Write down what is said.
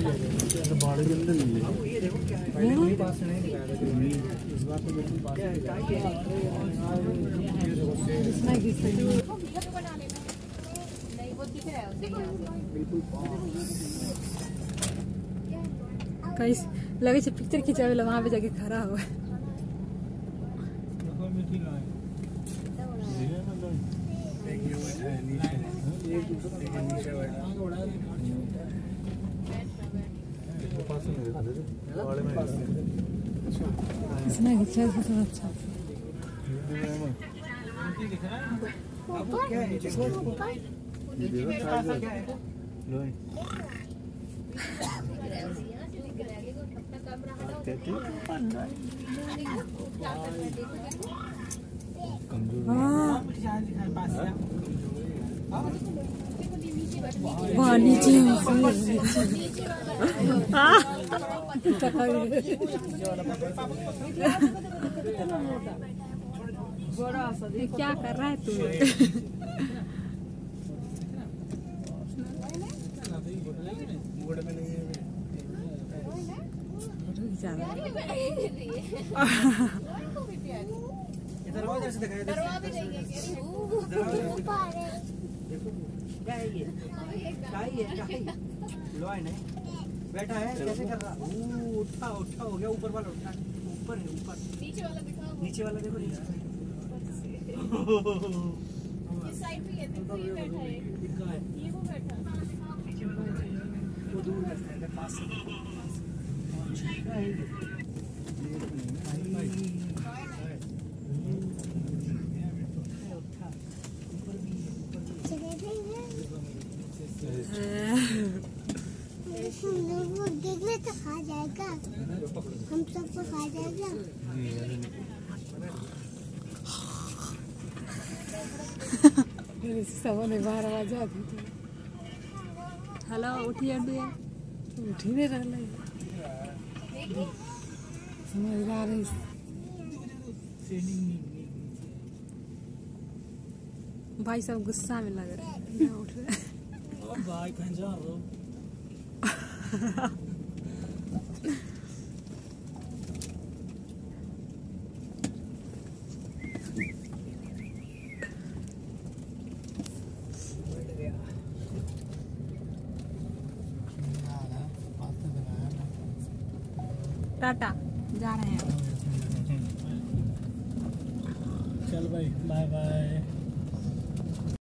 बाड़े के अंदर नहीं है। कहीं लगे से पिक्चर खिंचावे ला वहाँ पे जाके खड़ा हुआ है। इसने खिंचा बहुत अच्छा। वहाँ नीचे क्या कर रहा है तू? बैठा है कैसे कर रहा? उठा उठा हो गया, ऊपर वाला उठा, ऊपर है ऊपर। नीचे वाला दिखाओ, नीचे वाला देखो, नीचे इस साइड पे ये देखो, ये बैठा है, ये वो बैठा नीचे वाला, वो दूर बैठा है पास से। वो देखने तो खा जाएगा, हम सबको खा जाएगा। सब ने 12 बजे आती थी। हेलो उठिए उठी नहीं रहा समझदार है। भाई सब गुस्सा में लग रहे हैं, उठ रहे भाई कहीं जा रहे हो? टाटा जा रहे हैं। चल भाई, बाय बाय।